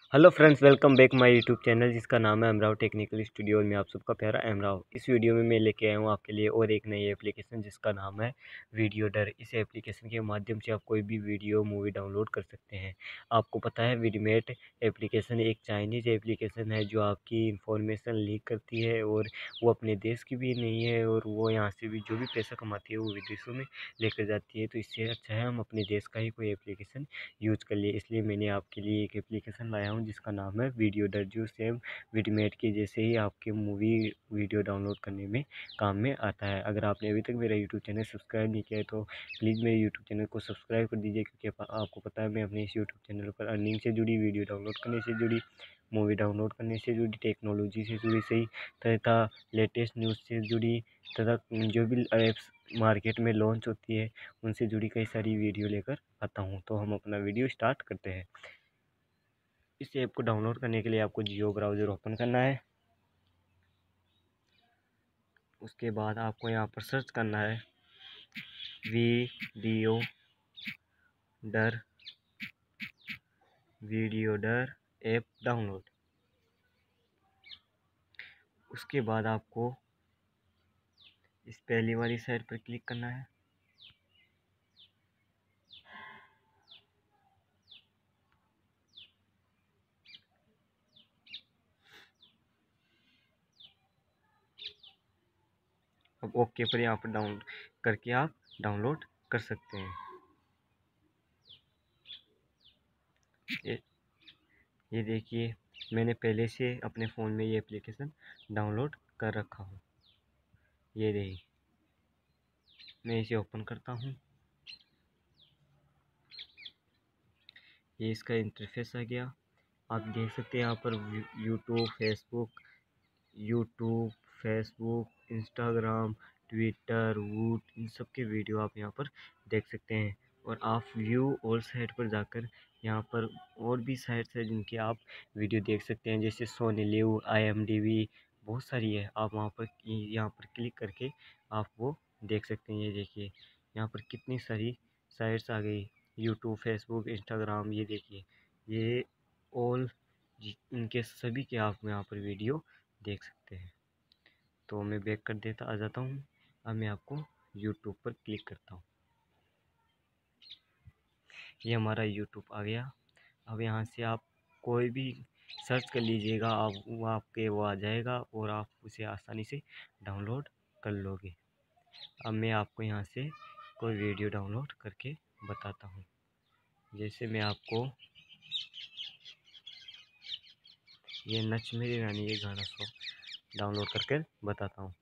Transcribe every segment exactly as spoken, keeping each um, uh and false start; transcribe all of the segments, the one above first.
Hello friends, welcome back my YouTube channel जिसका नाम है अमराव टेक्निकल स्टूडियो। में आप सबका प्यारा अमराव। इस वीडियो में मैं लेके आया हूँ आपके लिए और एक नई एप्लीकेशन जिसका नाम है वीडियो डर। इस एप्लीकेशन के माध्यम से आप कोई भी वीडियो मूवी डाउनलोड कर सकते हैं। आपको पता है वीडमेट एप्लीकेशन एक चाइनीज़ एप्लीकेशन है जो आपकी इंफॉर्मेशन लीक करती है और वो अपने देश की भी नहीं है और वो यहाँ से भी जो भी पैसा कमाती है वो विदेशों में लेकर जाती है। तो इससे अच्छा है हम अपने देश का ही कोई एप्लीकेशन यूज़ कर लिए। इसलिए मैंने आपके लिए एक एप्लीकेशन लाया हूँ जिसका नाम है वीडियो डर, जो सेम वीडमेट के जैसे ही आपके मूवी वीडियो डाउनलोड करने में काम में आता है। अगर आपने अभी तक मेरा यूट्यूब चैनल सब्सक्राइब नहीं किया है तो प्लीज़ मेरे यूट्यूब चैनल को सब्सक्राइब कर दीजिए, क्योंकि आपको पता है मैं अपने इस यूट्यूब चैनल पर अर्निंग से जुड़ी, वीडियो डाउनलोड करने से जुड़ी, मूवी डाउनलोड करने से जुड़ी, टेक्नोलॉजी से जुड़ी सही तथा लेटेस्ट न्यूज़ से जुड़ी तथा जो भी ऐप्स मार्केट में लॉन्च होती है उनसे जुड़ी कई सारी वीडियो लेकर आता हूँ। तो हम अपना वीडियो स्टार्ट करते हैं। इस ऐप को डाउनलोड करने के लिए आपको जियो ब्राउज़र ओपन करना है। उसके बाद आपको यहाँ पर सर्च करना है वीडियो डर, वीडियो डर ऐप डाउनलोड। उसके बाद आपको इस पहली वाली साइट पर क्लिक करना है। अब ओके पर यहाँ पर डाउन करके आप डाउनलोड कर सकते हैं। ये ये देखिए, मैंने पहले से अपने फ़ोन में ये एप्लीकेशन डाउनलोड कर रखा हूँ। ये देखिए, मैं इसे ओपन करता हूँ। ये इसका इंटरफेस आ गया। आप देख सकते हैं यहाँ पर YouTube Facebook YouTube Facebook Instagram, Twitter, Voot, इन सब के वीडियो आप यहाँ पर देख सकते हैं। और आप व्यू और साइट पर जाकर यहाँ पर और भी साइट्स है जिनकी आप वीडियो देख सकते हैं, जैसे Sony LIV, I M D B, बहुत सारी है। आप वहाँ पर यहाँ पर क्लिक करके आप वो देख सकते हैं। ये देखिए, यहाँ पर कितनी सारी साइट्स आ गई, यूट्यूब, फेसबुक, इंस्टाग्राम। ये देखिए, ये ऑल इनके सभी के आप यहाँ पर वीडियो देख सकते हैं। तो मैं बैक कर देता आ जाता हूँ। अब मैं आपको यूट्यूब पर क्लिक करता हूँ। ये हमारा यूट्यूब आ गया। अब यहाँ से आप कोई भी सर्च कर लीजिएगा, आप वो आपके वो आ जाएगा और आप उसे आसानी से डाउनलोड कर लोगे। अब मैं आपको यहाँ से कोई वीडियो डाउनलोड करके बताता हूँ। जैसे मैं आपको ये नच मेरी रानी ये गाना सॉन्ग डाउनलोड करके बताता हूँ।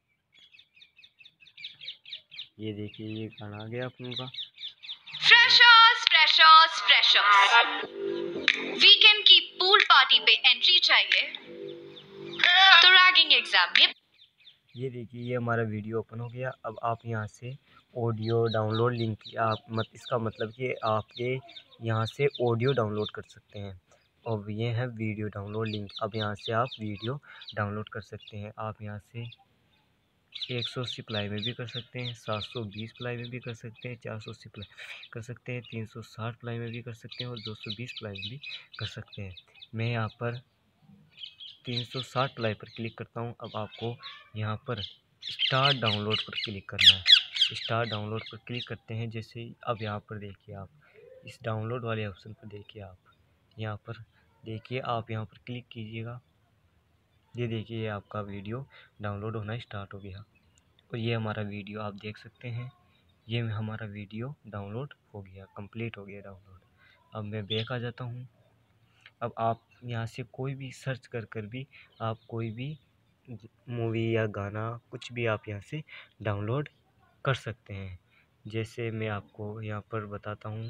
ये देखिए, ये गाना आ गया अपन का। फ्रेशर्स फ्रेशर्स फ्रेशर्स वीकेंड की पूल पार्टी पे एंट्री चाहिए तो रैगिंग एग्जाम में। ये देखिए, ये हमारा वीडियो ओपन हो गया। अब आप यहाँ से ऑडियो डाउनलोड लिंक आप मत इसका मतलब कि आपके यहाँ से ऑडियो डाउनलोड कर सकते हैं। और ये है वीडियो डाउनलोड लिंक। अब यहाँ से आप वीडियो डाउनलोड कर सकते हैं। आप यहाँ से एक सौ अस्सी प्लाई में भी कर सकते हैं, सात सौ बीस प्लाई में भी कर सकते हैं, चार सौ अस्सी प्लाई में कर सकते हैं, तीन सौ साठ प्लाई में भी कर सकते हैं और दो सौ बीस प्लाई में भी कर सकते हैं। मैं यहाँ पर तीन सौ साठ प्लाई पर क्लिक करता हूँ। अब आपको यहाँ पर स्टार्ट डाउनलोड पर क्लिक करना है। स्टार्ट डाउनलोड पर क्लिक करते हैं जैसे ही। अब यहाँ पर देखिए, आप इस डाउनलोड वाले ऑप्शन पर देखिए, आप यहाँ पर देखिए, आप यहाँ पर क्लिक कीजिएगा। ये देखिए, ये आपका वीडियो डाउनलोड होना स्टार्ट हो गया और ये हमारा वीडियो आप देख सकते हैं। ये हमारा वीडियो डाउनलोड हो गया, कंप्लीट हो गया डाउनलोड। अब मैं बैक आ जाता हूँ। अब आप यहाँ से कोई भी सर्च कर कर भी आप कोई भी मूवी या गाना कुछ भी आप यहाँ से डाउनलोड कर सकते हैं। जैसे मैं आपको यहाँ पर बताता हूँ,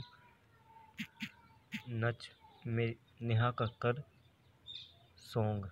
नच में नेहा कक्कर सॉन्ग।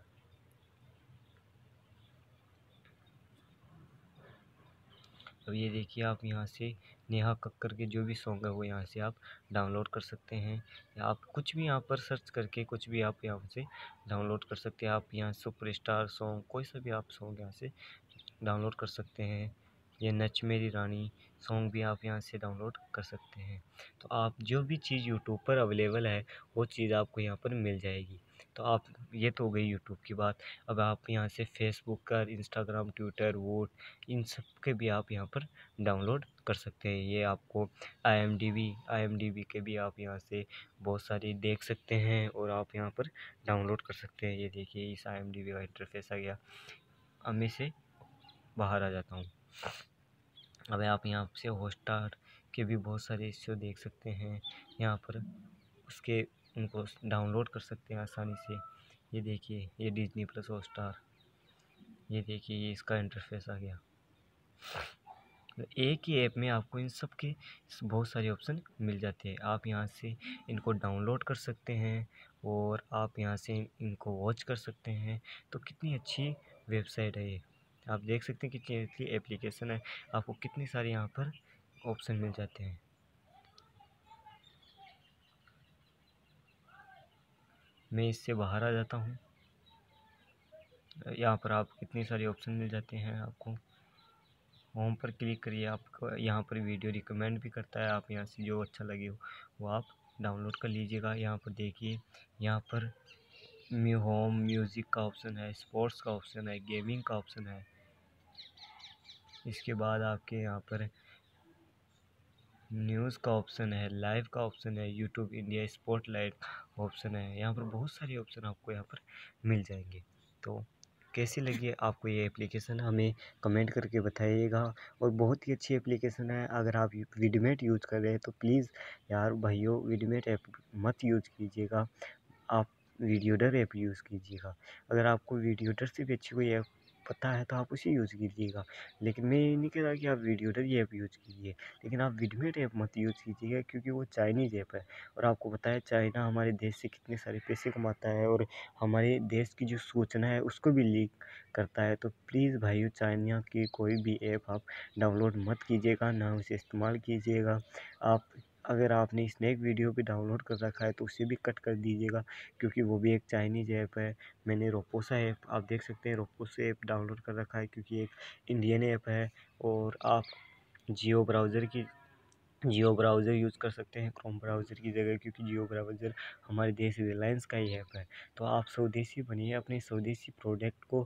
अब ये देखिए, आप यहाँ से नेहा कक्कर के जो भी सॉन्ग है वो यहाँ से आप डाउनलोड कर सकते हैं। या आप कुछ भी यहाँ पर सर्च करके कुछ भी आप यहाँ से डाउनलोड कर सकते हैं। आप यहाँ सुपरस्टार सॉन्ग, कोई सा भी आप सॉन्ग यहाँ से डाउनलोड कर सकते हैं। ये नच मेरी रानी सॉन्ग भी आप यहाँ से डाउनलोड कर सकते हैं। तो आप जो भी चीज़ यूट्यूब पर अवेलेबल है वो चीज़ आपको यहाँ पर मिल जाएगी। तो आप ये तो हो गई यूट्यूब की बात। अब आप यहाँ से फेसबुक का, इंस्टाग्राम, ट्विटर, वोट, इन सब के भी आप यहाँ पर डाउनलोड कर सकते हैं। ये आपको I M D B I M D B के भी आप यहाँ से बहुत सारी देख सकते हैं और आप यहाँ पर डाउनलोड कर सकते हैं। ये देखिए इस आई एम डी बी का इंटरफेस आ गया। अब मैं से बाहर आ जाता हूँ। अब आप यहाँ से हॉटस्टार के भी बहुत सारे शो देख सकते हैं। यहाँ पर उसके उनको डाउनलोड कर सकते हैं आसानी से। ये देखिए ये डिज्नी प्लस हॉटस्टार, ये देखिए ये इसका इंटरफेस आ गया। एक ही ऐप में आपको इन सब के बहुत सारे ऑप्शन मिल जाते हैं। आप यहाँ से इनको डाउनलोड कर सकते हैं और आप यहाँ से इनको वॉच कर सकते हैं। तो कितनी अच्छी वेबसाइट है ये, आप देख सकते हैं कितनी अच्छी एप्लीकेशन है। आपको कितने सारे यहाँ पर ऑप्शन मिल जाते हैं। मैं इससे बाहर आ जाता हूँ। यहाँ पर आप कितने सारे ऑप्शन मिल जाते हैं। आपको होम पर क्लिक करिए, आपको यहाँ पर वीडियो रिकमेंड भी करता है। आप यहाँ से जो अच्छा लगे हो वो आप डाउनलोड कर लीजिएगा। यहाँ पर देखिए यहाँ पर म्यू होम म्यूज़िक का ऑप्शन है, स्पोर्ट्स का ऑप्शन है, गेमिंग का ऑप्शन है। इसके बाद आपके यहाँ पर न्यूज़ का ऑप्शन है, लाइव का ऑप्शन है, यूट्यूब इंडिया स्पॉटलाइट ऑप्शन है। यहाँ पर बहुत सारे ऑप्शन आपको यहाँ पर मिल जाएंगे। तो कैसी लगी आपको ये एप्लीकेशन हमें कमेंट करके बताइएगा। और बहुत ही अच्छी एप्लीकेशन है। अगर आप विडमेट यूज़ कर रहे हैं तो प्लीज़ यार भाइयों विडमेट ऐप मत यूज़ कीजिएगा, आप वीडियोडर ऐप यूज़ कीजिएगा। अगर आपको वीडियोडर से भी अच्छी कोई ऐप पता है तो आप उसे यूज़ कीजिएगा। लेकिन मैं ये नहीं कह रहा कि आप वीडियोडर ये ऐप यूज़ कीजिए, लेकिन आप विडमेट ऐप मत यूज़ कीजिएगा क्योंकि वो चाइनीज़ ऐप है। और आपको पता है चाइना हमारे देश से कितने सारे पैसे कमाता है और हमारे देश की जो सूचना है उसको भी लीक करता है। तो प्लीज़ भाइयों चाइना की कोई भी ऐप आप डाउनलोड मत कीजिएगा, ना उसे इस्तेमाल कीजिएगा। आप अगर आपने स्नैक वीडियो भी डाउनलोड कर रखा है तो उसे भी कट कर दीजिएगा क्योंकि वो भी एक चाइनीज़ ऐप है। मैंने रोपोसा ऐप आप देख सकते हैं, रोपोसा ऐप डाउनलोड कर रखा है क्योंकि एक इंडियन ऐप है। और आप जियो ब्राउज़र की जियो ब्राउज़र यूज़ कर सकते हैं क्रोम ब्राउज़र की जगह, क्योंकि जियो ब्राउज़र हमारे देश रिलायंस का ही ऐप है। तो आप स्वदेशी बनिए, अपने स्वदेशी प्रोडक्ट को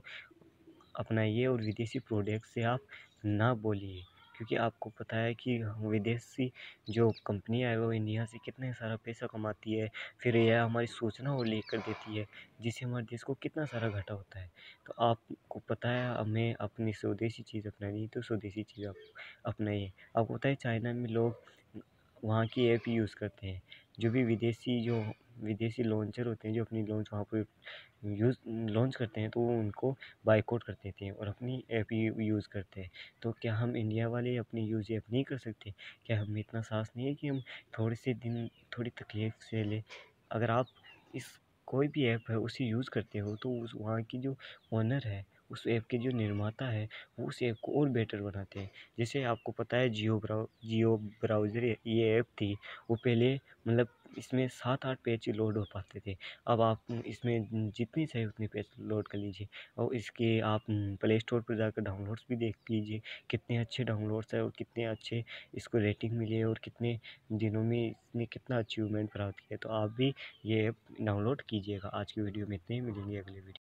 अपनाइए और विदेशी प्रोडक्ट से आप ना बोलिए, क्योंकि आपको पता है कि विदेशी जो कंपनियाँ है वो इंडिया से कितना सारा पैसा कमाती है, फिर यह हमारी सूचना वो लीक कर देती है जिससे हमारे देश को कितना सारा घाटा होता है। तो आपको पता है हमें अपनी स्वदेशी चीज़ अपनानी है तो स्वदेशी चीज़ आप अपनाइए। आपको पता है चाइना में लोग वहाँ की ऐप यूज़ करते हैं। जो भी विदेशी जो विदेशी लॉन्चर होते हैं जो अपनी लॉन्च वहाँ पर यूज़ लॉन्च करते हैं तो वो उनको बायकॉट कर देते हैं और अपनी ऐप यूज़ करते हैं। तो क्या हम इंडिया वाले अपनी यूज़ ऐप नहीं कर सकते? क्या हमें इतना साहस नहीं है कि हम थोड़े से दिन थोड़ी तकलीफ से लें? अगर आप इस कोई भी ऐप है उसे यूज़ करते हो तो उस वहाँ की जो ओनर है, उस ऐप के जो निर्माता है वो उस ऐप को और बेटर बनाते हैं। जैसे आपको पता है जियो ब्राउ जियो ब्राउज़र ये ऐप थी, वो पहले मतलब इसमें सात आठ पेज लोड हो पाते थे। अब आप इसमें जितनी चाहे उतने पेज लोड कर लीजिए और इसके आप प्ले स्टोर पर जाकर डाउनलोड्स भी देख लीजिए कितने अच्छे डाउनलोड्स हैं और कितने अच्छे इसको रेटिंग मिली है और कितने दिनों में इसने कितना अचीवमेंट प्राप्त किया। तो आप भी ये ऐप डाउनलोड कीजिएगा। आज की वीडियो में इतने ही, मिलेंगे अगले वीडियो।